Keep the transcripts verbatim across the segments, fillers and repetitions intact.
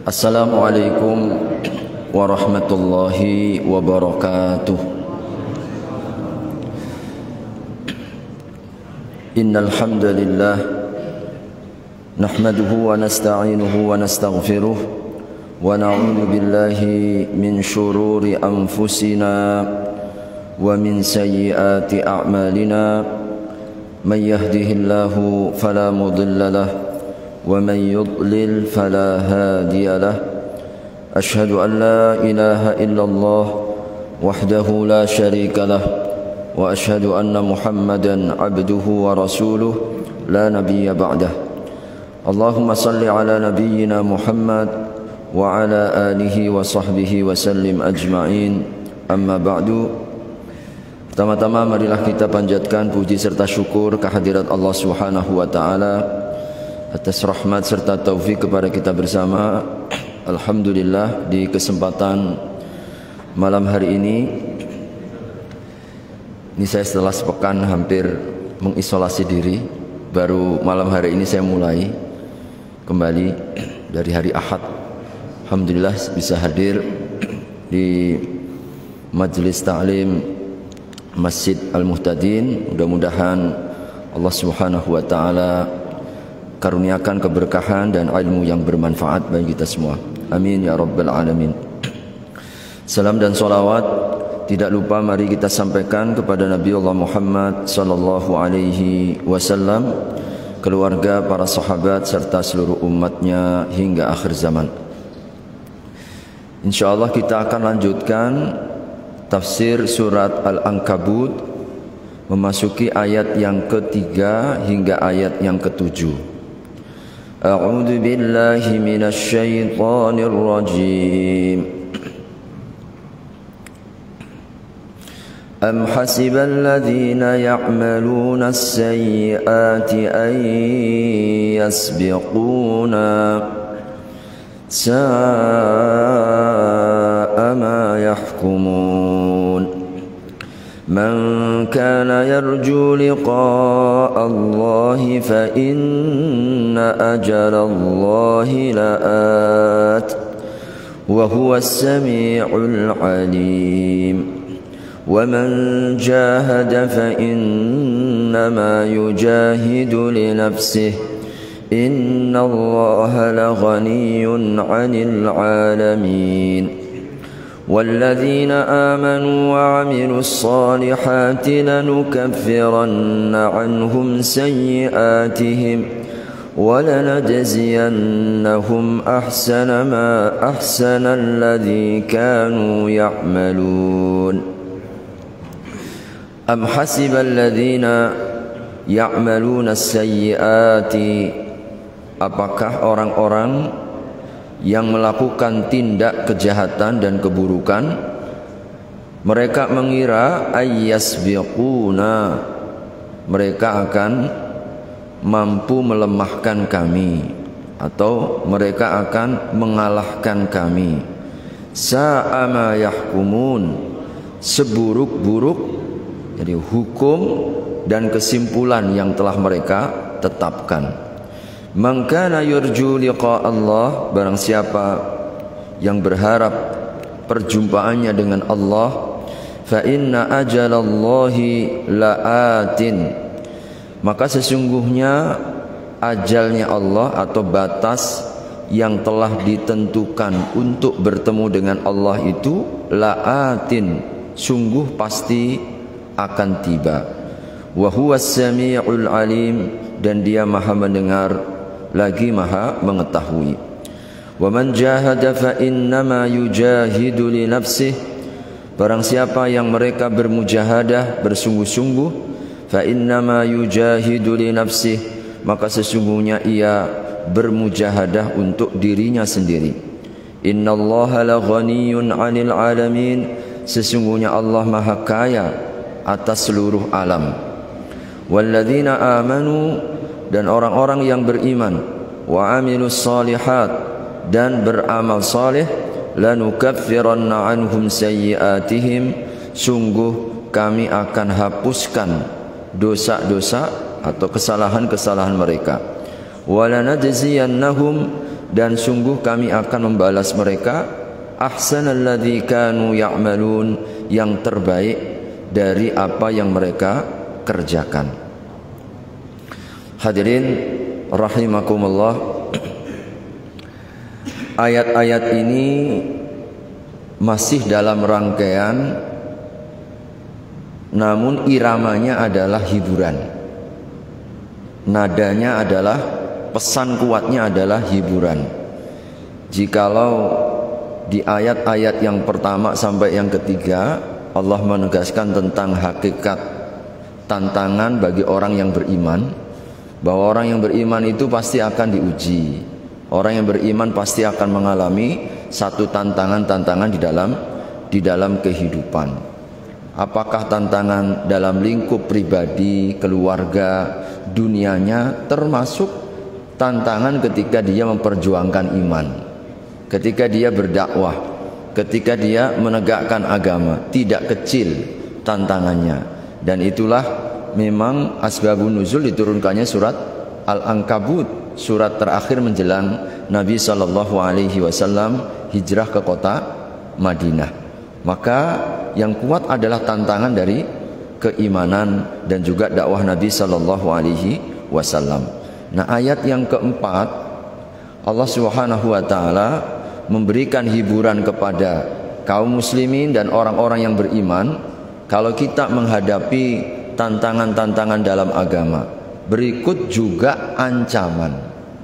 Assalamualaikum warahmatullahi wabarakatuh. Innal hamdalillah nahmaduhu wa nasta'inuhu wa nastaghfiruh wa na'udzu billahi min shururi anfusina wa min sayyiati a'malina. Man yahdihillahu fala mudilla lahu ومن يضلل فلا هادي له أشهد أن لا إله إلا الله وحده لا شريك له وأشهد أن محمدا عبده ورسوله لا نبي بعده اللهم صل على نبينا محمد وعلى آله وصحبه وسلم أجمعين أما بعد. Pertama-tama marilah kita panjatkan puji serta syukur kehadirat Allah Subhanahu wa taala atas rahmat serta taufik kepada kita bersama. Alhamdulillah, di kesempatan malam hari ini ini saya setelah sepekan hampir mengisolasi diri, baru malam hari ini saya mulai kembali dari hari Ahad. Alhamdulillah bisa hadir di majelis ta'lim Masjid Al-Muhtadin. Mudah-mudahan Allah Subhanahu wa taala karuniakan keberkahan dan ilmu yang bermanfaat bagi kita semua. Amin ya rabbal alamin. Salam dan salawat tidak lupa mari kita sampaikan kepada Nabi Allah Muhammad sallallahu alaihi wasallam, keluarga, para sahabat serta seluruh umatnya hingga akhir zaman. Insyaallah kita akan lanjutkan tafsir surat Al-Ankabut, memasuki ayat yang ketiga hingga ayat yang ketujuh. A'udzu billahi minasy syaithanir rajim. Am hasibal ladzina ya'maluna as-sayyi'ati an yasbiquna sa'a ma yahkumun. من كان يرجو لقاء الله فإن أجل الله لآت وهو السميع العليم ومن جاهد فإنما يجاهد لنفسه إن الله لغني عن العالمين والذين آمنوا وعملوا الصالحات لنكفرن عنهم سيئاتهم ولنجزينهم أحسن ما أحسن الذي كانوا يعملون. أم حسب الذين يعملون السيئات, apakah orang-orang yang melakukan tindak kejahatan dan keburukan mereka mengira ayyasbiquna, mereka akan mampu melemahkan kami atau mereka akan mengalahkan kami. Sa'a ma yahkumun, seburuk-buruk jadi hukum dan kesimpulan yang telah mereka tetapkan. Man kana yurju liqa Allah, barang siapa yang berharap perjumpaannya dengan Allah, fa inna ajalallahi laatin, maka sesungguhnya ajalnya Allah atau batas yang telah ditentukan untuk bertemu dengan Allah itu laatin, sungguh pasti akan tiba. Wa huwas samiul alim, dan dia maha mendengar lagi maha mengetahui. Wa man jahada fa innama yujahidu li nafsihi, barang siapa yang mereka bermujahadah bersungguh-sungguh, fa innama yujahidu li nafsihi, maka sesungguhnya ia bermujahadah untuk dirinya sendiri. Innallaha la ghaniyun 'anil 'alamin, sesungguhnya Allah maha kaya atas seluruh alam. Walladzina amanu, dan orang-orang yang beriman, wa amilus salihat, dan beramal saleh, lanukaffiranna anhum sayyi'atihim, sungguh kami akan hapuskan dosa-dosa atau kesalahan-kesalahan mereka. Walanajziyannahum, dan sungguh kami akan membalas mereka ahsanalladzi kanu ya'malun, yang terbaik dari apa yang mereka kerjakan. Hadirin rahimakumullah, ayat-ayat ini masih dalam rangkaian, namun iramanya adalah hiburan, nadanya adalah, pesan kuatnya adalah hiburan. Jikalau di ayat-ayat yang pertama sampai yang ketiga Allah menegaskan tentang hakikat tantangan bagi orang yang beriman, bahwa orang yang beriman itu pasti akan diuji. Orang yang beriman pasti akan mengalami satu tantangan-tantangan di dalam di dalam kehidupan. Apakah tantangan dalam lingkup pribadi, keluarga, dunianya, termasuk tantangan ketika dia memperjuangkan iman, ketika dia berdakwah, ketika dia menegakkan agama. Tidak kecil tantangannya. Dan itulah memang asbabun nuzul diturunkannya surat Al-Ankabut, surat terakhir menjelang Nabi Shallallahu Alaihi Wasallam hijrah ke kota Madinah. Maka yang kuat adalah tantangan dari keimanan dan juga dakwah Nabi Shallallahu Alaihi Wasallam. Nah, ayat yang keempat, Allah Subhanahu Wa Taala memberikan hiburan kepada kaum muslimin dan orang-orang yang beriman. Kalau kita menghadapi tantangan-tantangan dalam agama, berikut juga ancaman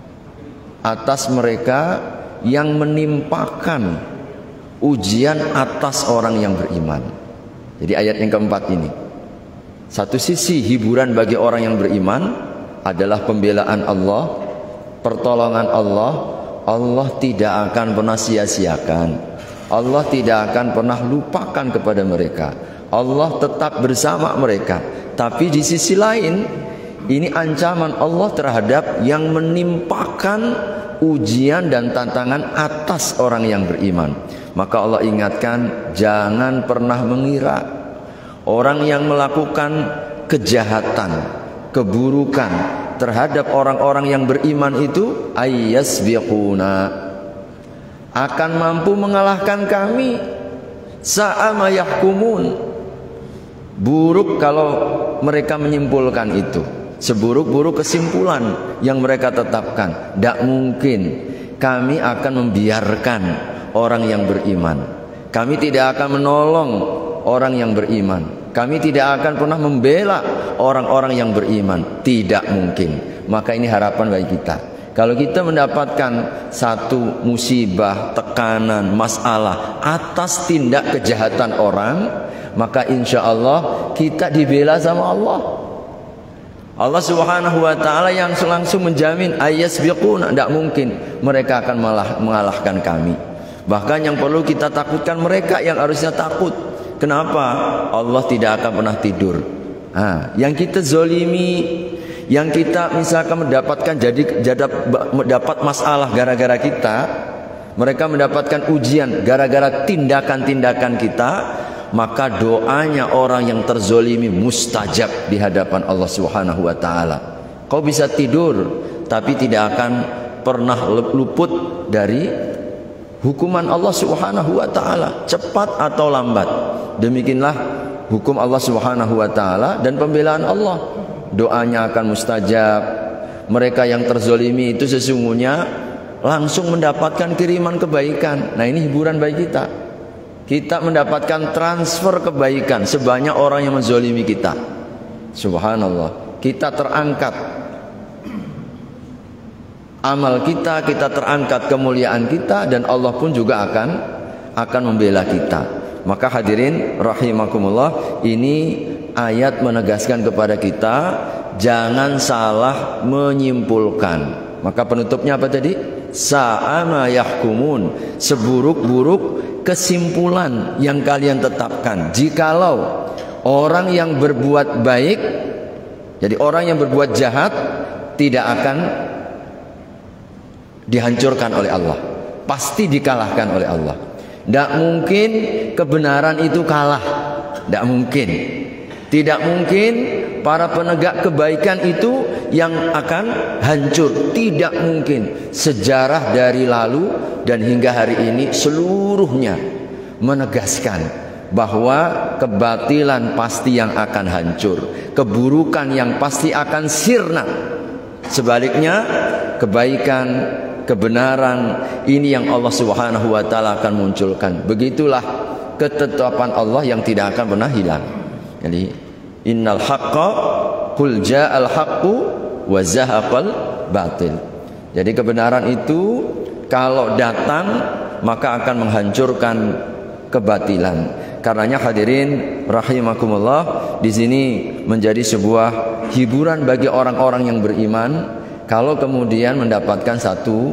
atas mereka yang menimpakan ujian atas orang yang beriman. Jadi ayat yang keempat ini, satu sisi hiburan bagi orang yang beriman adalah pembelaan Allah, pertolongan Allah. Allah tidak akan pernah sia-siakan, Allah tidak akan pernah lupakan kepada mereka, Allah tetap bersama mereka. Tapi di sisi lain, ini ancaman Allah terhadap yang menimpakan ujian dan tantangan atas orang yang beriman. Maka Allah ingatkan, jangan pernah mengira orang yang melakukan kejahatan, keburukan terhadap orang-orang yang beriman itu ayyasbiquna, akan mampu mengalahkan kami. Sa'ama yahkumun, buruk kalau mereka menyimpulkan itu, seburuk-buruk kesimpulan yang mereka tetapkan. Tidak mungkin kami akan membiarkan orang yang beriman, kami tidak akan menolong orang yang beriman, kami tidak akan pernah membela orang-orang yang beriman. Tidak mungkin. Maka ini harapan bagi kita. Kalau kita mendapatkan satu musibah, tekanan, masalah atas tindak kejahatan orang, maka insya Allah kita dibela sama Allah. Allah Subhanahu Wa Taala yang langsung menjamin ayyasbiquna, tidak mungkin mereka akan malah mengalahkan kami. Bahkan yang perlu kita takutkan mereka yang harusnya takut. Kenapa? Allah tidak akan pernah tidur. Nah, yang kita zolimi, yang kita misalkan mendapatkan jadi mendapat masalah gara-gara kita, mereka mendapatkan ujian gara-gara tindakan-tindakan kita, maka doanya orang yang terzolimi mustajab di hadapan Allah Subhanahu Wa Taala. Kau bisa tidur, tapi tidak akan pernah luput dari hukuman Allah Subhanahu Wa Taala, cepat atau lambat. Demikianlah hukum Allah Subhanahu Wa Taala dan pembelaan Allah. Doanya akan mustajab. Mereka yang terzolimi itu sesungguhnya langsung mendapatkan kiriman kebaikan. Nah, ini hiburan bagi kita. Kita mendapatkan transfer kebaikan sebanyak orang yang menzolimi kita. Subhanallah, kita terangkat amal kita, kita terangkat kemuliaan kita, dan Allah pun juga akan akan membela kita. Maka hadirin rahimakumullah, ini ayat menegaskan kepada kita jangan salah menyimpulkan. Maka penutupnya apa tadi? Sa'ama yahkumun, seburuk-buruk kesimpulan yang kalian tetapkan. Jikalau orang yang berbuat baik, jadi orang yang berbuat jahat tidak akan dihancurkan oleh Allah, pasti dikalahkan oleh Allah. Tidak mungkin kebenaran itu kalah, tidak mungkin. Tidak mungkin para penegak kebaikan itu yang akan hancur. Tidak mungkin. Sejarah dari lalu dan hingga hari ini seluruhnya menegaskan bahwa kebatilan pasti yang akan hancur, keburukan yang pasti akan sirna. Sebaliknya kebaikan, kebenaran ini yang Allah Subhanahu wa taala akan munculkan. Begitulah ketetapan Allah yang tidak akan pernah hilang. Jadi innal haqqa qul ja'al haqqu wa zahaqal batil. Jadi kebenaran itu kalau datang maka akan menghancurkan kebatilan. Karenanya hadirin rahimakumullah, di sini menjadi sebuah hiburan bagi orang-orang yang beriman kalau kemudian mendapatkan satu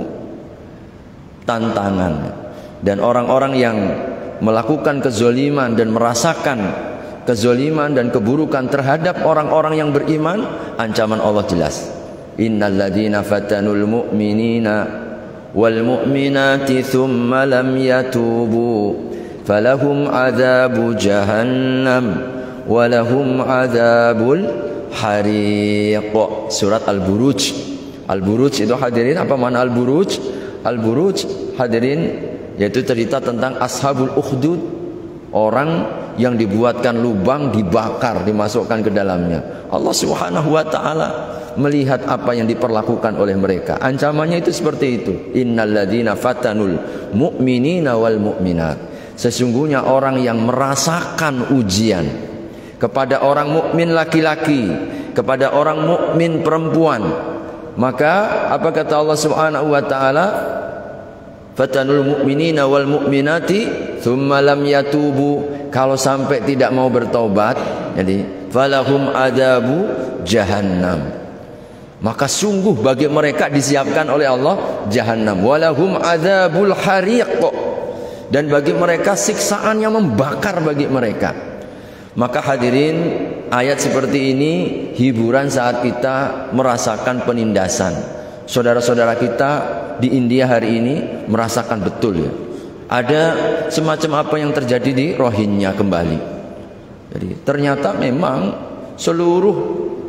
tantangan. Dan orang-orang yang melakukan kezoliman dan merasakan kezoliman dan keburukan terhadap orang-orang yang beriman, ancaman Allah jelas. Innal ladzina fatanul mu'minina wal mu'minati tsumma lam yatubu falahum adzabu jahannam walahum adzabul hariq. Surat Al-Buruj. Al-Buruj itu hadirin, apa makna Al-Buruj? Al-Buruj hadirin yaitu cerita tentang ashabul ukhdud, orang yang dibuatkan lubang, dibakar, dimasukkan ke dalamnya. Allah Subhanahu wa taala melihat apa yang diperlakukan oleh mereka. Ancamannya itu seperti itu. Innalladzina fatanul mu'minina wal mu'minat. Sesungguhnya orang yang merasakan ujian kepada orang mukmin laki-laki, kepada orang mukmin perempuan, maka apa kata Allah Subhanahu wa taala? Fatanul mu'minina wal mu'minati tsumma lam yatubu. Kalau sampai tidak mau bertobat, jadi falahum adabu jahannam, maka sungguh bagi mereka disiapkan oleh Allah jahannam. Walahum adzabul hariq, dan bagi mereka siksaan yang membakar bagi mereka. Maka hadirin, ayat seperti ini hiburan saat kita merasakan penindasan. Saudara-saudara kita di India hari ini merasakan betul ya, ada semacam apa yang terjadi di Rohingya kembali. Jadi ternyata memang seluruh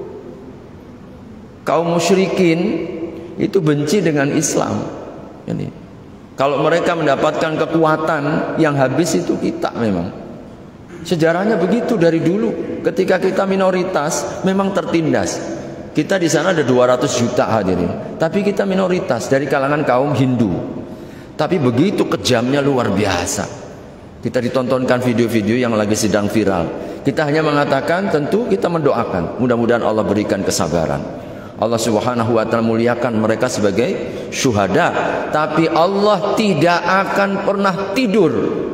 kaum musyrikin itu benci dengan Islam. Jadi kalau mereka mendapatkan kekuatan, yang habis itu kita memang. Sejarahnya begitu dari dulu. Ketika kita minoritas memang tertindas. Kita di sana ada dua ratus juta hadirin, tapi kita minoritas dari kalangan kaum Hindu. Tapi begitu kejamnya luar biasa. Kita ditontonkan video-video yang lagi sedang viral. Kita hanya mengatakan, tentu kita mendoakan, mudah-mudahan Allah berikan kesabaran. Allah Subhanahu wa taala muliakan mereka sebagai syuhada, tapi Allah tidak akan pernah tidur.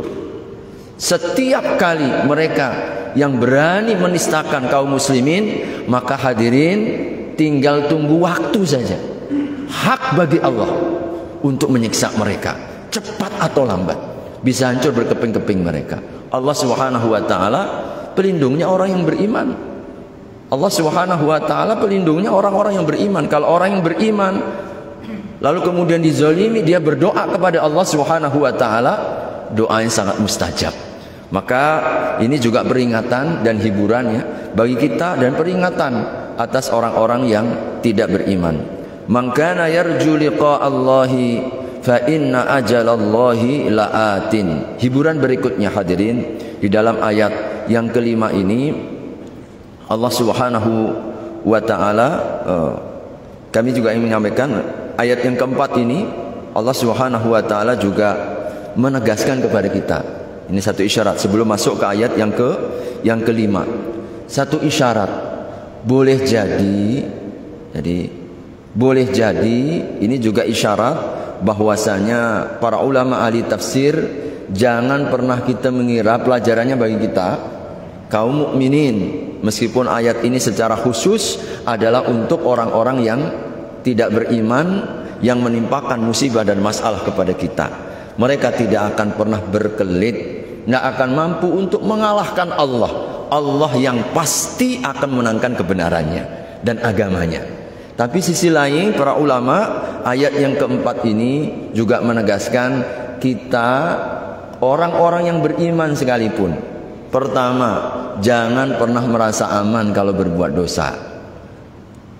Setiap kali mereka yang berani menistakan kaum muslimin, maka hadirin tinggal tunggu waktu saja. Hak bagi Allah untuk menyiksa mereka, cepat atau lambat bisa hancur berkeping-keping mereka. Allah Subhanahu wa taala pelindungnya orang yang beriman. Allah Subhanahu wa taala pelindungnya orang-orang yang beriman. Kalau orang yang beriman lalu kemudian dizalimi, dia berdoa kepada Allah Subhanahu wa taala, doa yang sangat mustajab. Maka ini juga peringatan dan hiburan ya bagi kita, dan peringatan atas orang-orang yang tidak beriman. Man kana yarju liqa'allahi fa inna ajalallahi la'atin. Hiburan berikutnya hadirin, di dalam ayat yang kelima ini Allah Subhanahu wa taala, uh, kami juga ingin menyampaikan ayat yang keempat ini Allah Subhanahu wa taala juga menegaskan kepada kita. Ini satu isyarat sebelum masuk ke ayat yang ke yang kelima. Satu isyarat, boleh jadi, jadi boleh jadi ini juga isyarat bahwasanya para ulama ahli tafsir jangan pernah kita mengira pelajarannya bagi kita kaum mukminin, meskipun ayat ini secara khusus adalah untuk orang-orang yang tidak beriman, yang menimpakan musibah dan masalah kepada kita. Mereka tidak akan pernah berkelit, tidak akan mampu untuk mengalahkan Allah. Allah yang pasti akan menangkan kebenarannya dan agamanya. Tapi sisi lain para ulama, ayat yang keempat ini juga menegaskan kita orang-orang yang beriman sekalipun, pertama, jangan pernah merasa aman kalau berbuat dosa.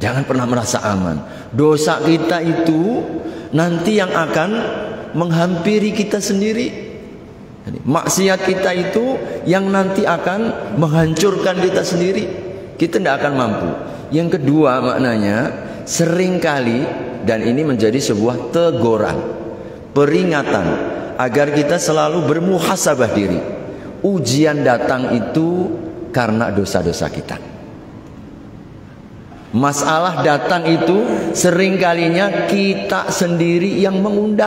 Jangan pernah merasa aman. Dosa kita itu nanti yang akan menghampiri kita sendiri. Jadi, maksiat kita itu yang nanti akan menghancurkan kita sendiri. Kita tidak akan mampu. Yang kedua maknanya, seringkali, dan ini menjadi sebuah teguran, peringatan, agar kita selalu bermuhasabah diri. Ujian datang itu karena dosa-dosa kita. Masalah datang itu seringkalinya kita sendiri yang mengundang.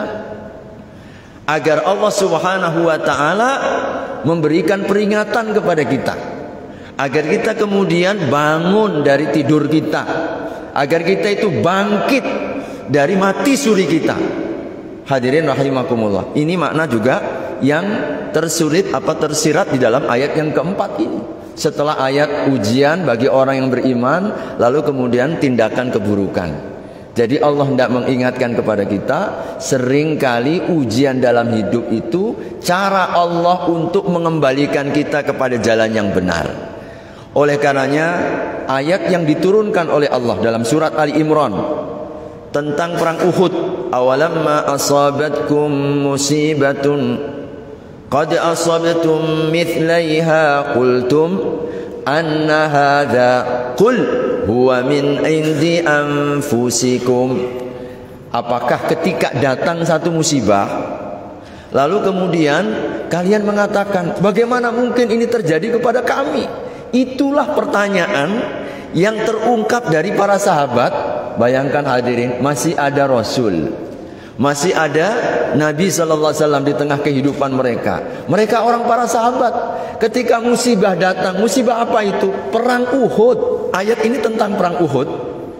Agar Allah Subhanahu wa ta'ala memberikan peringatan kepada kita, agar kita kemudian bangun dari tidur kita, agar kita itu bangkit dari mati suri kita. Hadirin rahimakumullah. Ini makna juga yang tersulit apa tersirat di dalam ayat yang keempat ini. Setelah ayat ujian bagi orang yang beriman, lalu kemudian tindakan keburukan. Jadi Allah hendak mengingatkan kepada kita, seringkali ujian dalam hidup itu cara Allah untuk mengembalikan kita kepada jalan yang benar. Oleh karenanya ayat yang diturunkan oleh Allah dalam surat Ali Imran tentang perang Uhud, awalamma asabatkum musibatun qad asabtum mithlaiha qultum anna hadza qul huwa min indi anfusikum. Apakah ketika datang satu musibah lalu kemudian kalian mengatakan, bagaimana mungkin ini terjadi kepada kami? Itulah pertanyaan yang terungkap dari para sahabat. Bayangkan hadirin, masih ada Rasul, masih ada Nabi Sallallahu Alaihi Wasallam di tengah kehidupan mereka. Mereka orang para sahabat. Ketika musibah datang, musibah apa itu? Perang Uhud. Ayat ini tentang perang Uhud.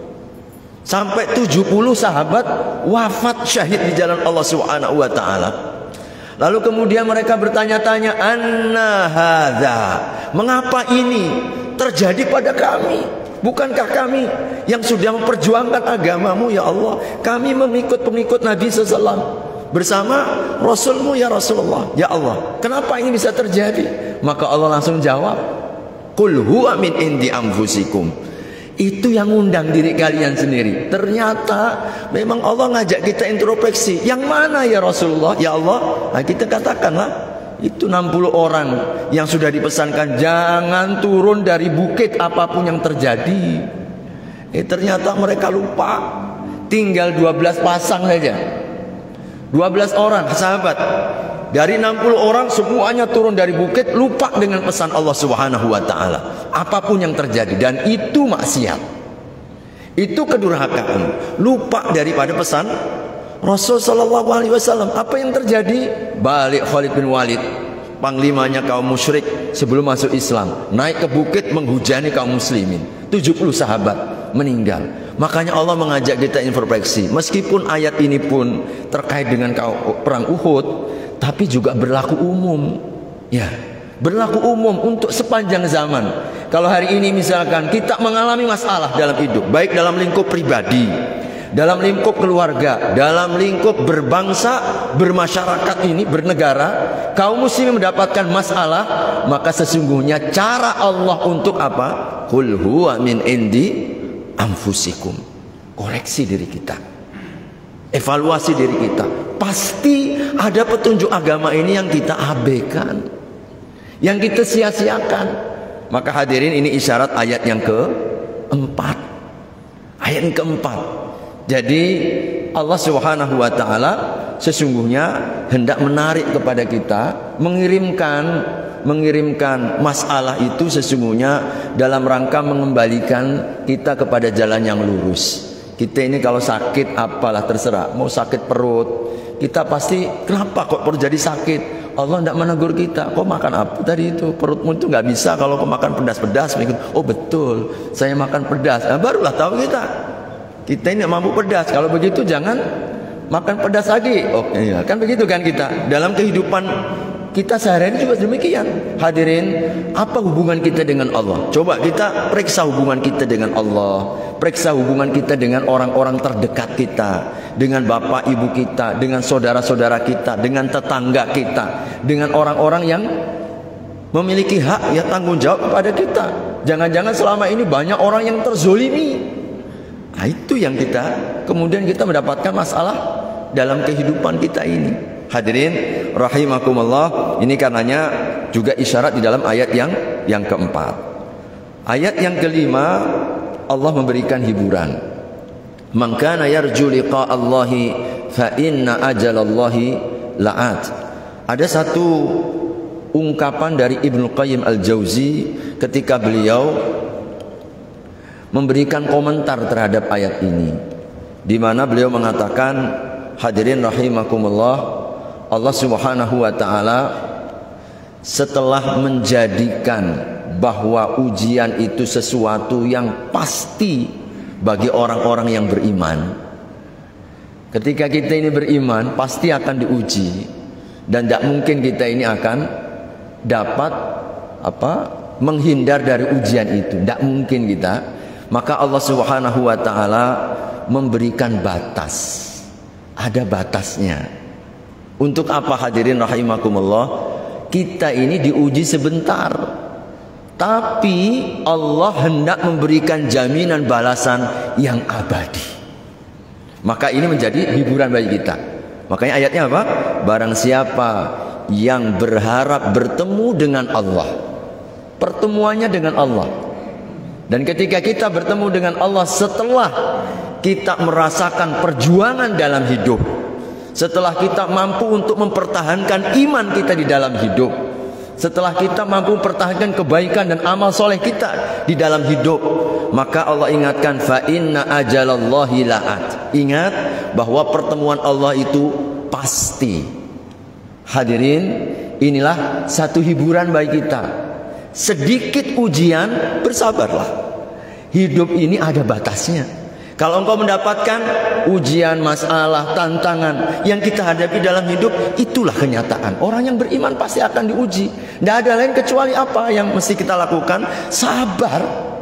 Sampai tujuh puluh sahabat wafat syahid di jalan Allah Subhanahu wa taala. Lalu kemudian mereka bertanya-tanya, anna hadza? Mengapa ini terjadi pada kami? Bukankah kami yang sudah memperjuangkan agamamu ya Allah? Kami mengikut pengikut Nabi sallallahu alaihi wasallam bersama Rasulmu ya Rasulullah. Ya Allah, kenapa ini bisa terjadi? Maka Allah langsung jawab, qul huwa min indi anfusikum. Itu yang undang diri kalian sendiri. Ternyata memang Allah ngajak kita introspeksi. Yang mana ya Rasulullah? Ya Allah, nah kita katakanlah, itu enam puluh orang yang sudah dipesankan jangan turun dari bukit apapun yang terjadi. Eh ternyata mereka lupa. Tinggal dua belas pasang saja, dua belas orang sahabat. Dari enam puluh orang semuanya turun dari bukit, lupa dengan pesan Allah Subhanahu wa taala. Apapun yang terjadi, dan itu maksiat. Itu kedurhakaan, lupa daripada pesan Rasul sallallahu alaihi wasallam. Apa yang terjadi? Balik Khalid bin Walid, panglimanya kaum musyrik sebelum masuk Islam, naik ke bukit menghujani kaum muslimin. tujuh puluh sahabat meninggal. Makanya Allah mengajak kita introspeksi. Meskipun ayat ini pun terkait dengan perang Uhud, tapi juga berlaku umum. Ya, berlaku umum untuk sepanjang zaman. Kalau hari ini misalkan kita mengalami masalah dalam hidup, baik dalam lingkup pribadi, dalam lingkup keluarga, dalam lingkup berbangsa, bermasyarakat ini, bernegara, kaum muslimin mendapatkan masalah, maka sesungguhnya cara Allah untuk apa? Qul huwa min indi anfusikum. Koreksi diri kita, evaluasi diri kita. Pasti ada petunjuk agama ini yang kita abaikan, yang kita sia-siakan. Maka hadirin, ini isyarat ayat yang keempat. Ayat yang keempat. Jadi Allah Subhanahu wa taala sesungguhnya hendak menarik kepada kita, mengirimkan mengirimkan masalah itu sesungguhnya dalam rangka mengembalikan kita kepada jalan yang lurus. Kita ini kalau sakit apalah terserah, mau sakit perut, kita pasti kenapa kok perut jadi sakit? Allah tidak menegur kita, kok makan apa tadi itu? Perutmu itu nggak bisa kalau kau makan pedas-pedas. Oh betul, saya makan pedas. Nah, barulah tahu kita. Kita ini mampu pedas. Kalau begitu jangan makan pedas lagi. Oh iya, kan begitu kan kita. Dalam kehidupan kita sehari-hari juga demikian. Hadirin, apa hubungan kita dengan Allah? Coba kita periksa hubungan kita dengan Allah. Periksa hubungan kita dengan orang-orang terdekat kita, dengan bapak ibu kita, dengan saudara-saudara kita, dengan tetangga kita, dengan orang-orang yang memiliki hak ya tanggung jawab kepada kita. Jangan-jangan selama ini banyak orang yang terzolimi. Nah, itu yang kita kemudian kita mendapatkan masalah dalam kehidupan kita ini. Hadirin rahimakumullah, ini karenanya juga isyarat di dalam ayat yang yang keempat. Ayat yang kelima, Allah memberikan hiburan. Man kana yarju liqa Allahi fa inna ajalallahi la'at. Ada satu ungkapan dari Ibnu Qayyim Al-Jauzi ketika beliau memberikan komentar terhadap ayat ini, di mana beliau mengatakan, hadirin rahimakumullah, Allah Subhanahu wa taala setelah menjadikan bahwa ujian itu sesuatu yang pasti bagi orang-orang yang beriman. Ketika kita ini beriman, pasti akan diuji, dan tidak mungkin kita ini akan dapat apa menghindar dari ujian itu, tidak mungkin kita. Maka Allah Subhanahu wa taala memberikan batas. Ada batasnya. Untuk apa hadirin rahimakumullah? Kita ini diuji sebentar, tapi Allah hendak memberikan jaminan balasan yang abadi. Maka ini menjadi hiburan bagi kita. Makanya ayatnya apa? Barang siapa yang berharap bertemu dengan Allah, pertemuannya dengan Allah. Dan ketika kita bertemu dengan Allah setelah kita merasakan perjuangan dalam hidup, setelah kita mampu untuk mempertahankan iman kita di dalam hidup, setelah kita mampu mempertahankan kebaikan dan amal soleh kita di dalam hidup, maka Allah ingatkan, fa inna ajalallahi la'at. Ingat bahwa pertemuan Allah itu pasti. Hadirin, inilah satu hiburan bagi kita. Sedikit ujian, bersabarlah. Hidup ini ada batasnya. Kalau engkau mendapatkan ujian, masalah, tantangan yang kita hadapi dalam hidup, itulah kenyataan. Orang yang beriman pasti akan diuji. Tidak ada lain kecuali apa yang mesti kita lakukan? Sabar.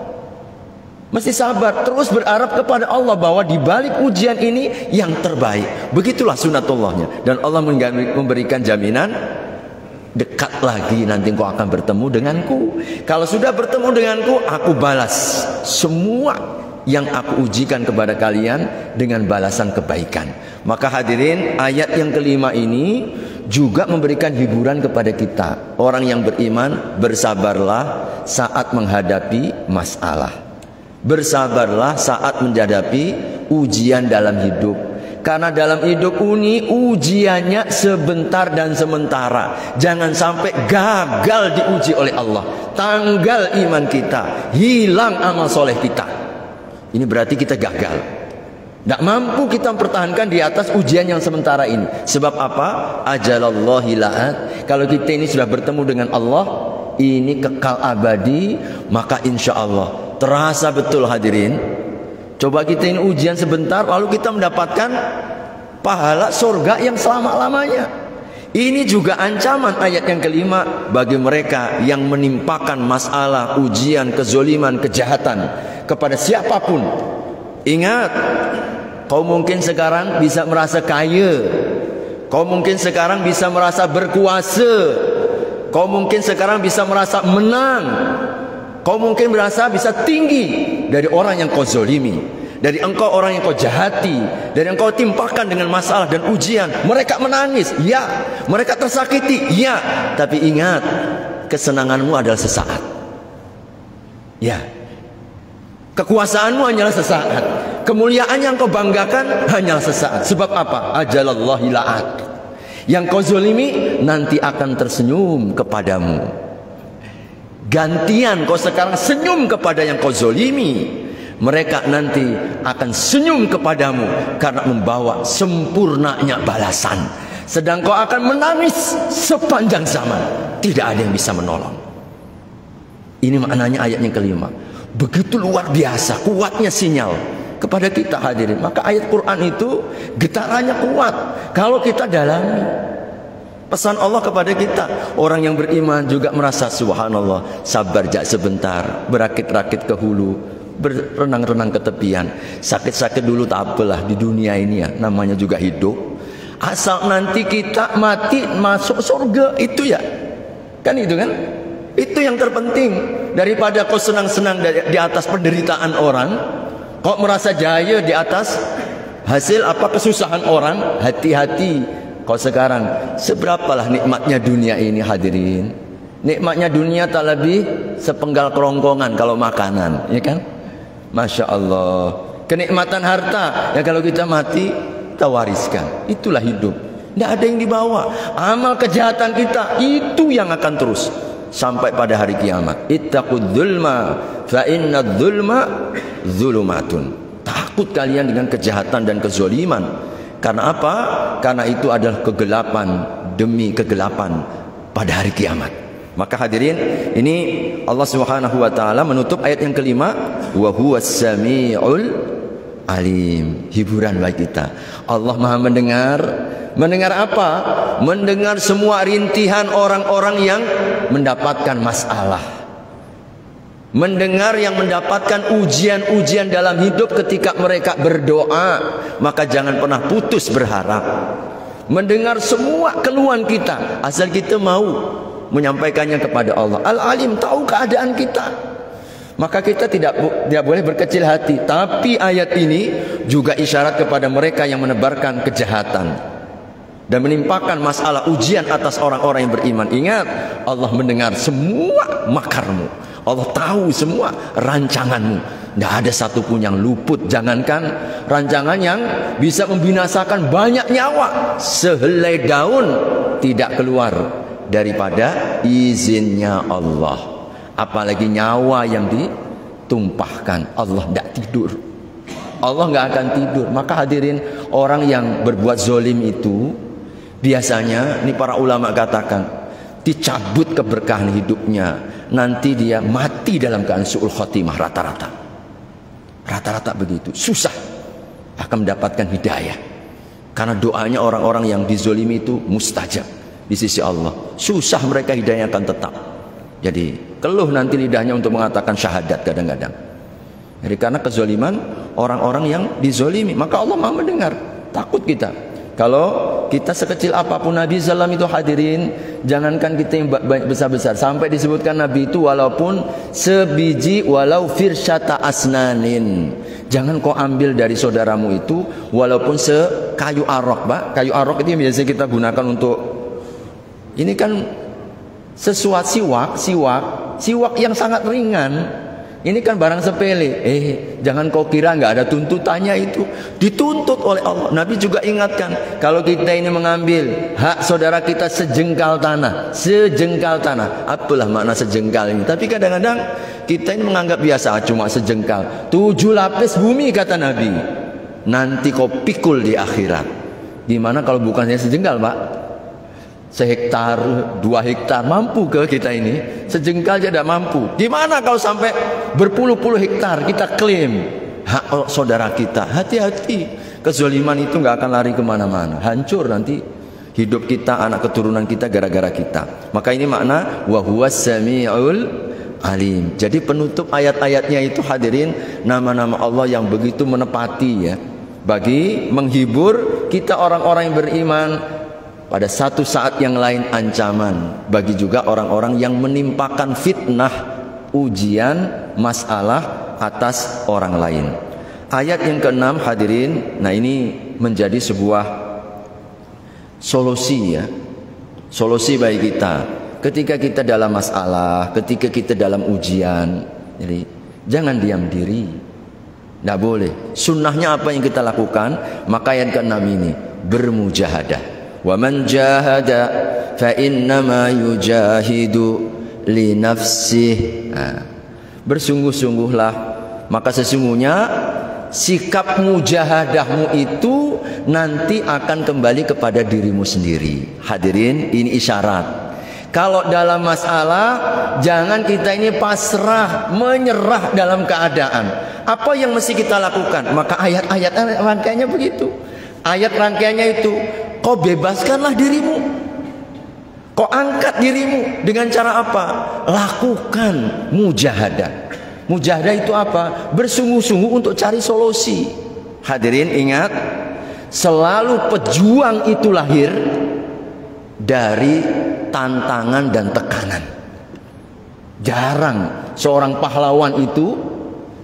Mesti sabar. Terus berharap kepada Allah bahwa di balik ujian ini yang terbaik. Begitulah sunatullahnya. Dan Allah memberikan jaminan, dekat lagi nanti engkau akan bertemu denganku. Kalau sudah bertemu denganku, aku balas semua yang aku ujikan kepada kalian dengan balasan kebaikan. Maka hadirin, ayat yang kelima ini juga memberikan hiburan kepada kita. Orang yang beriman, bersabarlah saat menghadapi masalah. Bersabarlah saat menghadapi ujian dalam hidup. Karena dalam hidup ini ujiannya sebentar dan sementara. Jangan sampai gagal diuji oleh Allah. Tanggal iman kita, hilang amal soleh kita. Ini berarti kita gagal. Tidak mampu kita mempertahankan di atas ujian yang sementara ini. Sebab apa? Ajalallahi la'at. Kalau kita ini sudah bertemu dengan Allah, ini kekal abadi, maka insya Allah terasa betul hadirin. Coba kita ini ujian sebentar, lalu kita mendapatkan pahala surga yang selama-lamanya. Ini juga ancaman ayat yang kelima bagi mereka yang menimpakan masalah, ujian, kezoliman, kejahatan kepada siapapun. Ingat, kau mungkin sekarang bisa merasa kaya, kau mungkin sekarang bisa merasa berkuasa, kau mungkin sekarang bisa merasa menang, kau mungkin merasa bisa tinggi dari orang yang kau zolimi, dari engkau orang yang kau jahati, dari engkau timpakan dengan masalah dan ujian. Mereka menangis, ya. Mereka tersakiti, ya. Tapi ingat, kesenanganmu adalah sesaat, ya. Kekuasaanmu hanyalah sesaat, kemuliaan yang kau banggakan hanyalah sesaat. Sebab apa? Ajalallahi la'at. Yang kau zolimi nanti akan tersenyum kepadamu. Gantian kau sekarang senyum kepada yang kau zolimi, mereka nanti akan senyum kepadamu karena membawa sempurnanya balasan. Sedang kau akan menangis sepanjang zaman, tidak ada yang bisa menolong. Ini maknanya ayat yang kelima. Begitu luar biasa kuatnya sinyal kepada kita hadirin. Maka ayat Quran itu getarannya kuat kalau kita dalami. Pesan Allah kepada kita, orang yang beriman juga merasa subhanallah, sabar jak sebentar, berakit-rakit ke hulu, berenang-renang ke tepian. Sakit-sakit dulu tak apalah di dunia ini ya, namanya juga hidup. Asal nanti kita mati masuk surga, itu ya. Kan itu kan? Itu yang terpenting. Daripada kau senang-senang di atas penderitaan orang, Kok merasa jaya di atas hasil apa kesusahan orang? Hati-hati. Kau sekarang seberapalah nikmatnya dunia ini hadirin. Nikmatnya dunia tak lebih sepenggal kerongkongan kalau makanan, ya kan? Masya Allah. Kenikmatan harta ya kalau kita mati kita wariskan. Itulah hidup. Tidak ada yang dibawa. Amal kejahatan kita itu yang akan terus sampai pada hari kiamat. Ittaqud dzulma fa inna dzulma dzulumatun. Takut kalian dengan kejahatan dan kezaliman. Karena apa? Karena itu adalah kegelapan demi kegelapan pada hari kiamat. Maka hadirin, ini Allah Subhanahu wa taala menutup ayat yang kelima, wa huwas samiul alim. Hiburan bagi kita. Allah Maha mendengar. Mendengar apa? Mendengar semua rintihan orang-orang yang mendapatkan masalah. Mendengar yang mendapatkan ujian-ujian dalam hidup ketika mereka berdoa. Maka jangan pernah putus berharap. Mendengar semua keluhan kita, asal kita mau menyampaikannya kepada Allah. Al-Alim, tahu keadaan kita. Maka kita tidak tidak boleh berkecil hati. Tapi ayat ini juga isyarat kepada mereka yang menebarkan kejahatan dan menimpakan masalah ujian atas orang-orang yang beriman. Ingat, Allah mendengar semua makarmu. Allah tahu semua rancanganmu. Tidak ada satupun yang luput. Jangankan rancangan yang bisa membinasakan banyak nyawa, sehelai daun tidak keluar daripada izinnya Allah. Apalagi nyawa yang ditumpahkan. Allah tidak tidur. Allah nggak akan tidur. Maka hadirin, orang yang berbuat zolim itu biasanya, ini para ulama katakan, dicabut keberkahan hidupnya. Nanti dia mati dalam keadaan su'ul khotimah rata-rata. Rata-rata begitu. Susah akan mendapatkan hidayah. Karena doanya orang-orang yang dizolimi itu mustajab di sisi Allah. Susah mereka hidayah akan tetap. Jadi keluh nanti lidahnya untuk mengatakan syahadat kadang-kadang. Jadi karena kezoliman orang-orang yang dizolimi, maka Allah Maha mendengar. Takut kita. Kalau kita sekecil apapun Nabi Sallam itu hadirin, jangankan kita yang besar-besar, sampai disebutkan Nabi itu walaupun sebiji walau firsyata asnanin. Jangan kau ambil dari saudaramu itu walaupun sekayu arok, Pak. Kayu arok itu yang biasa kita gunakan untuk, ini kan sesuatu siwak, siwak, siwak yang sangat ringan. Ini kan barang sepele. Eh, jangan kau kira nggak ada tuntutannya itu. Dituntut oleh Allah. Nabi juga ingatkan, kalau kita ini mengambil hak saudara kita sejengkal tanah, sejengkal tanah. Apalah makna sejengkal ini? Tapi kadang-kadang kita ini menganggap biasa, cuma sejengkal. Tujuh lapis bumi kata Nabi. Nanti kau pikul di akhirat. Gimana kalau bukannya sejengkal, Pak? Sehektar, dua hektar mampu ke kita ini? Sejengkal aja tidak mampu. Gimana kalau sampai berpuluh-puluh hektar kita klaim hak saudara kita? Hati-hati, kezaliman itu nggak akan lari kemana-mana. Hancur nanti hidup kita, anak keturunan kita gara-gara kita. Maka ini makna wa huwas samiul alim. Jadi penutup ayat-ayatnya itu hadirin, nama-nama Allah yang begitu menepati ya, bagi menghibur kita orang-orang yang beriman. Pada satu saat yang lain ancaman bagi juga orang-orang yang menimpakan fitnah, ujian, masalah atas orang lain. Ayat yang keenam hadirin, nah ini menjadi sebuah solusi ya. Solusi bagi kita ketika kita dalam masalah, ketika kita dalam ujian. Jadi jangan diam diri. Tidak boleh. Sunnahnya apa yang kita lakukan? Maka ayat keenam ini bermujahadah. Wa man jahada fa innama yujahidu li nafsih. Nah, bersungguh-sungguhlah, maka sesungguhnya sikap mujahadahmu itu nanti akan kembali kepada dirimu sendiri. Hadirin, ini isyarat. Kalau dalam masalah, jangan kita ini pasrah, menyerah dalam keadaan. Apa yang mesti kita lakukan? Maka ayat-ayat rangkaiannya begitu. Ayat rangkaiannya itu, kau bebaskanlah dirimu, kau angkat dirimu dengan cara apa? Lakukan mujahadah. Mujahadah itu apa? Bersungguh-sungguh untuk cari solusi. Hadirin ingat, selalu pejuang itu lahir dari tantangan dan tekanan. Jarang seorang pahlawan itu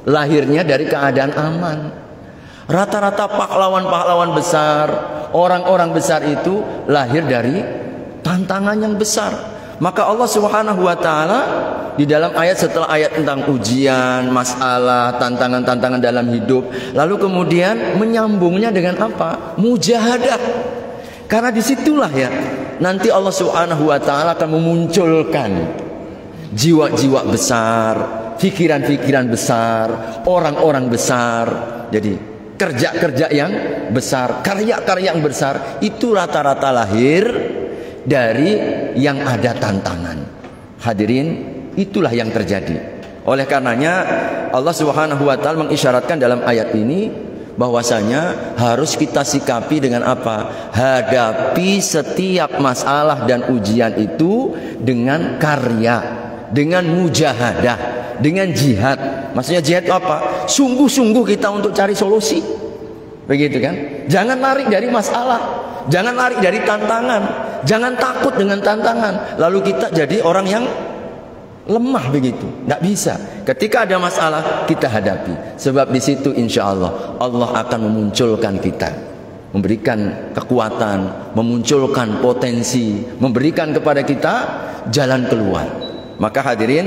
lahirnya dari keadaan aman. Rata-rata pahlawan-pahlawan besar, orang-orang besar itu lahir dari tantangan yang besar. Maka Allah Subhanahu wa taala di dalam ayat setelah ayat tentang ujian, masalah, tantangan-tantangan dalam hidup, lalu kemudian menyambungnya dengan apa? Mujahadah. Karena disitulah ya nanti Allah Subhanahu wa taala akan memunculkan jiwa-jiwa besar, pikiran-pikiran besar, orang-orang besar. Jadi kerja-kerja yang besar, karya-karya yang besar itu rata-rata lahir dari yang ada tantangan. Hadirin, itulah yang terjadi. Oleh karenanya Allah Subhanahu wa taala mengisyaratkan dalam ayat ini bahwasanya harus kita sikapi dengan apa? Hadapi setiap masalah dan ujian itu dengan karya, dengan mujahadah, dengan jihad. Maksudnya jihad itu apa? Sungguh-sungguh kita untuk cari solusi. Begitu kan? Jangan lari dari masalah, jangan lari dari tantangan, jangan takut dengan tantangan. Lalu kita jadi orang yang lemah begitu. Tidak bisa. Ketika ada masalah kita hadapi. Sebab di situ insya Allah Allah akan memunculkan kita, memberikan kekuatan, memunculkan potensi, memberikan kepada kita jalan keluar. Maka hadirin,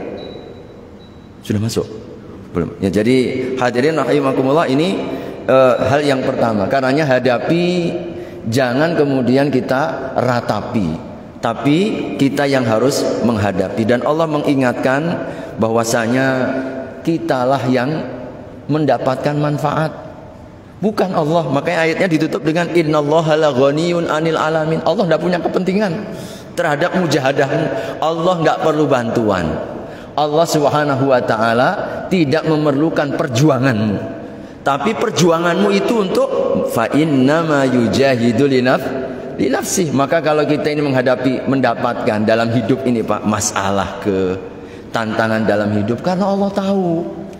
sudah masuk? Belum. Ya, jadi hadirin rahimakumullah, ini uh, hal yang pertama. Karenanya hadapi, jangan kemudian kita ratapi, tapi kita yang harus menghadapi. Dan Allah mengingatkan bahwasanya kitalah yang mendapatkan manfaat, bukan Allah. Makanya ayatnya ditutup dengan innallaha la ghaniyun 'anil alamin. Allah tidak punya kepentingan terhadap mujahadahmu. Allah nggak perlu bantuan. Allah Subhanahu wa taala tidak memerlukan perjuanganmu. Tapi perjuanganmu itu untuk fa innama yujahidu linaf linafsih. Maka kalau kita ini menghadapi, mendapatkan dalam hidup ini Pak, masalah ke tantangan dalam hidup, karena Allah tahu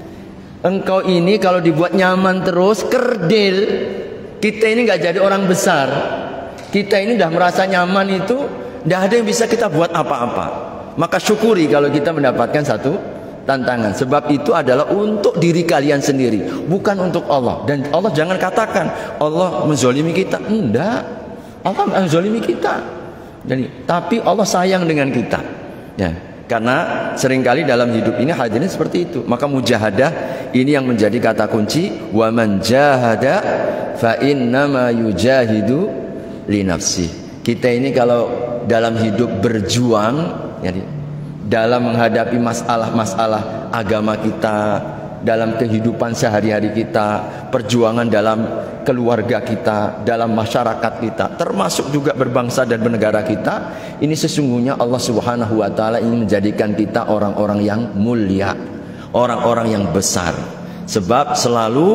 engkau ini kalau dibuat nyaman terus, kerdil, kita ini nggak jadi orang besar. Kita ini udah merasa nyaman itu, tidak ada yang bisa kita buat apa-apa. Maka syukuri kalau kita mendapatkan satu tantangan. Sebab itu adalah untuk diri kalian sendiri, bukan untuk Allah. Dan Allah jangan katakan Allah menzolimi kita. Enggak, Allah menzolimi kita. Jadi, tapi Allah sayang dengan kita ya. Karena seringkali dalam hidup ini hadirin seperti itu. Maka mujahadah ini yang menjadi kata kunci. Wa man jahada fa innama yujahidu li nafsi. Kita ini kalau dalam hidup berjuang, jadi dalam menghadapi masalah-masalah agama kita, dalam kehidupan sehari-hari kita, perjuangan dalam keluarga kita, dalam masyarakat kita, termasuk juga berbangsa dan bernegara kita, ini sesungguhnya Allah Subhanahu wa taala ingin menjadikan kita orang-orang yang mulia, orang-orang yang besar. Sebab selalu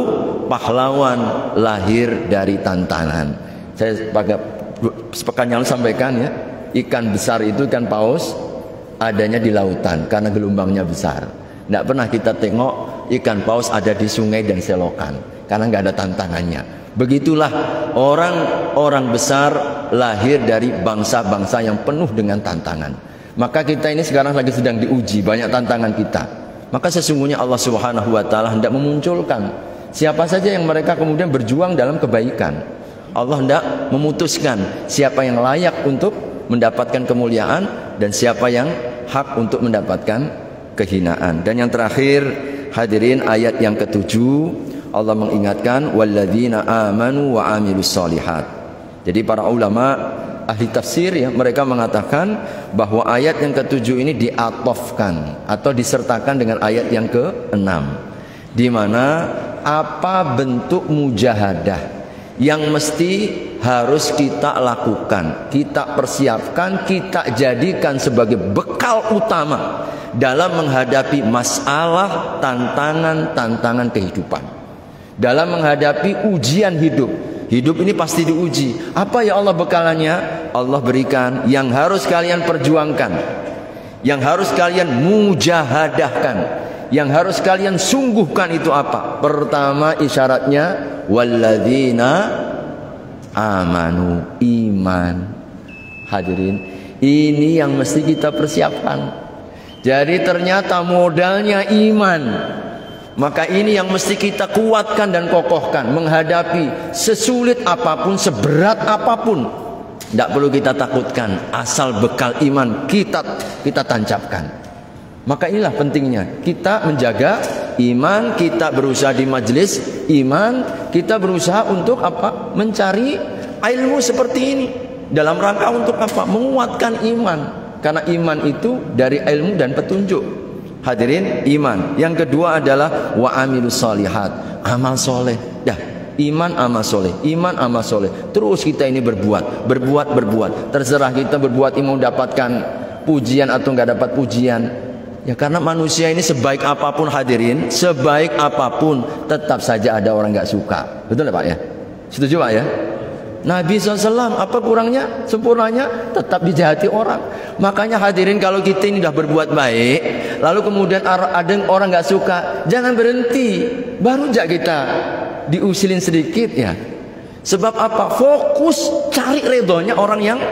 pahlawan lahir dari tantangan. Saya pada sepekan yang lalu sampaikan ya, ikan besar itu, ikan paus, adanya di lautan karena gelombangnya besar. Tidak pernah kita tengok ikan paus ada di sungai dan selokan karena nggak ada tantangannya. Begitulah orang-orang besar lahir dari bangsa-bangsa yang penuh dengan tantangan. Maka kita ini sekarang lagi sedang diuji, banyak tantangan kita. Maka sesungguhnya Allah Subhanahu wa taala hendak memunculkan siapa saja yang mereka kemudian berjuang dalam kebaikan. Allah hendak memutuskan siapa yang layak untuk mendapatkan kemuliaan dan siapa yang hak untuk mendapatkan kehinaan. Dan yang terakhir hadirin, ayat yang ketujuh, Allah mengingatkan walladzina amanu wa amilus solihat. Jadi para ulama ahli tafsir ya, mereka mengatakan bahwa ayat yang ketujuh ini diatofkan atau disertakan dengan ayat yang keenam, di mana apa bentuk mujahadah yang mesti harus kita lakukan, kita persiapkan, kita jadikan sebagai bekal utama dalam menghadapi masalah, tantangan-tantangan kehidupan, dalam menghadapi ujian hidup. Hidup ini pasti diuji. Apa ya Allah bekalannya? Allah berikan yang harus kalian perjuangkan, yang harus kalian mujahadahkan, yang harus kalian sungguhkan. Itu apa? Pertama isyaratnya walladzina amanu, iman. Hadirin, ini yang mesti kita persiapkan. Jadi ternyata modalnya iman, Maka ini yang mesti kita kuatkan dan kokohkan menghadapi sesulit apapun, seberat apapun. Tidak perlu kita takutkan, asal bekal iman kita kita tancapkan. Maka inilah pentingnya kita menjaga iman, kita berusaha di majelis iman, kita berusaha untuk apa? Mencari ilmu seperti ini dalam rangka untuk apa? Menguatkan iman. Karena iman itu dari ilmu dan petunjuk. Hadirin, iman. Yang kedua adalah wa amilus shalihat, amal soleh. Ya, iman amal soleh, iman amal soleh. Terus kita ini berbuat, berbuat, berbuat. Terserah kita berbuat ini mau dapatkan pujian atau nggak dapat pujian. Ya karena manusia ini sebaik apapun hadirin, sebaik apapun tetap saja ada orang nggak suka. Betul ya Pak ya? Setuju Pak ya? Nabi shallallahu alaihi wasallam apa kurangnya? Sempurnanya tetap dijahati orang. Makanya hadirin, kalau kita ini sudah berbuat baik, lalu kemudian ada orang nggak suka, jangan berhenti. Baru aja kita diusilin sedikit ya. Sebab apa? Fokus cari ridhonya orang yang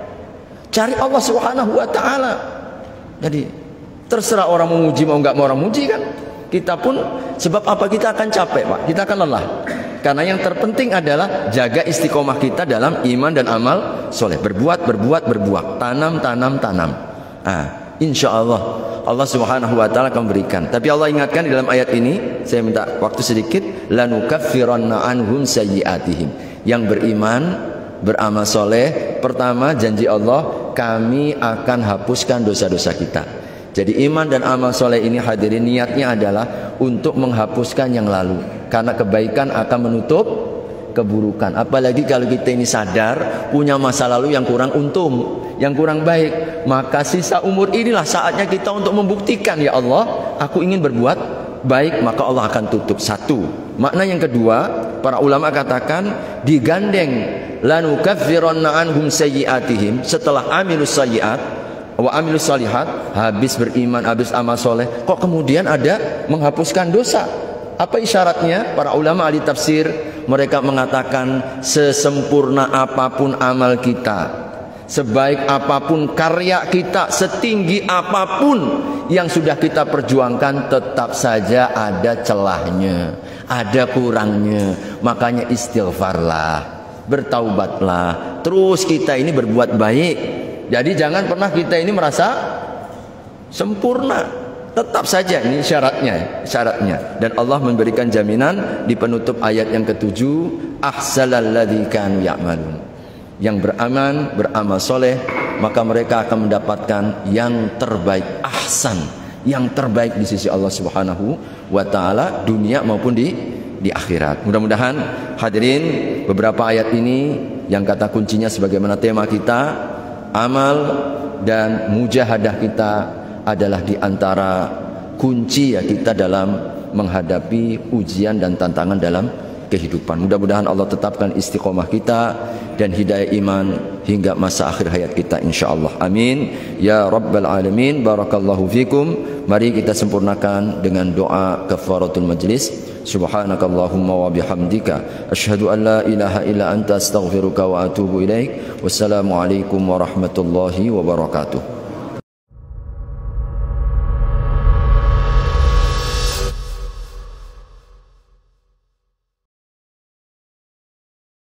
cari Allah Subhanahu wa taala. Jadi terserah orang memuji mau nggak mau orang muji kan. Kita pun sebab apa? Kita akan capek Pak, kita akan lelah. Karena yang terpenting adalah jaga istiqomah kita dalam iman dan amal soleh. Berbuat, berbuat, berbuat. Tanam, tanam, tanam. Ah, insya Allah Allah Subhanahu Wa Taala akan berikan. Tapi Allah ingatkan di dalam ayat ini, saya minta waktu sedikit. Lanukaffiranna anhum sayyiatihim. Yang beriman, beramal soleh, pertama janji Allah, kami akan hapuskan dosa-dosa kita. Jadi iman dan amal soleh ini hadirin niatnya adalah untuk menghapuskan yang lalu. Karena kebaikan akan menutup keburukan. Apalagi kalau kita ini sadar punya masa lalu yang kurang untung, yang kurang baik, maka sisa umur inilah saatnya kita untuk membuktikan, ya Allah, aku ingin berbuat baik, maka Allah akan tutup. Satu. Makna yang kedua, para ulama katakan digandeng lanukaffiranna anhum sayyiatihim, setelah amilus sayyiat wa amilus salihat, habis beriman, habis amal soleh, kok kemudian ada menghapuskan dosa. Apa isyaratnya? Para ulama ahli tafsir mereka mengatakan sesempurna apapun amal kita, sebaik apapun karya kita, setinggi apapun yang sudah kita perjuangkan, tetap saja ada celahnya, ada kurangnya. Makanya istighfarlah, bertaubatlah, terus kita ini berbuat baik. Jadi jangan pernah kita ini merasa sempurna. Tetap saja ini syaratnya, syaratnya. Dan Allah memberikan jaminan di penutup ayat yang ketujuh, ahsanalladzi kanu ya'malun. Yang beraman, beramal soleh, maka mereka akan mendapatkan yang terbaik, ahsan, yang terbaik di sisi Allah Subhanahu wa taala, dunia maupun di di akhirat. Mudah-mudahan hadirin, beberapa ayat ini yang kata kuncinya sebagaimana tema kita, amal dan mujahadah kita adalah di antara kunci ya kita dalam menghadapi ujian dan tantangan dalam kehidupan. Mudah-mudahan Allah tetapkan istiqomah kita dan hidayah iman hingga masa akhir hayat kita insyaallah. Amin ya rabbal alamin. Barakallahu fikum. Mari kita sempurnakan dengan doa kafaratul majlis. Subhanakallahumma wa bihamdika asyhadu an la ilaha illa anta astaghfiruka wa atubu ilaik. Wassalamualaikum warahmatullahi wabarakatuh.